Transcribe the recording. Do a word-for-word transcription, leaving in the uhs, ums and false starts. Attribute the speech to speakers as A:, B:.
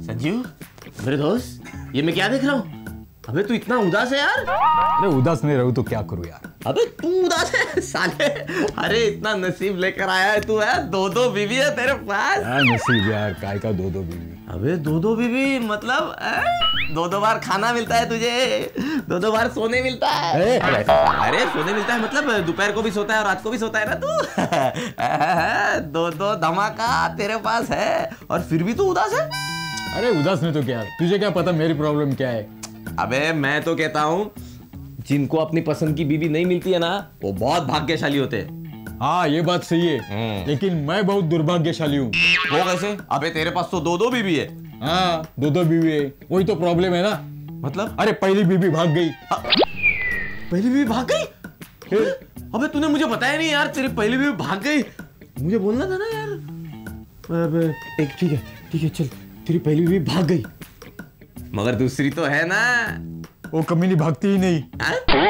A: संजीव मेरे दोस्त, ये मैं क्या देख रहा हूँ? अबे तू इतना उदास है यार।
B: अरे उदास नहीं रहूं तो क्या करूं यार।
A: अबे तू उदास है साले? अरे इतना नसीब लेकर आया है तू, है दो दो बीवी है तेरे पास।
B: यार नसीब यार, काय का दो दो बीवी।
A: अबे दो दो बीवी मतलब है? दो दो बार खाना मिलता है तुझे, दो दो बार सोने मिलता है। अरे, अरे सोने मिलता है मतलब दोपहर को भी सोता है और रात को भी सोता है ना तू। दो दो धमाका तेरे पास है और फिर भी तू उदास है।
B: अरे उदास नहीं तो क्या, तुझे क्या पता मेरी प्रॉब्लम क्या है।
A: अबे मैं तो कहता हूँ जिनको अपनी पसंद की बीवी नहीं मिलती है ना, वो बहुत भाग्यशाली होते हैं।
B: हाँ ये बात सही है, लेकिन मैं बहुत दुर्भाग्यशाली हूँ।
A: वो कैसे? अबे तेरे पास तो दो दो बीवी है।
B: हाँ दो दो बीवी है, वही तो प्रॉब्लम है ना।
A: मतलब?
B: अरे पहली बीवी भाग गई।
A: पहली बीवी भाग गई? फिर? अबे तूने मुझे बताया नहीं यार, तेरी पहली बीवी भाग गई। मुझे बोलना था ना यार। अबे एक ठीक है ठीक है चल, तेरी पहली बीवी भाग गई, मगर दूसरी तो है ना।
B: वो कमीनी भागती ही नहीं।
A: आ?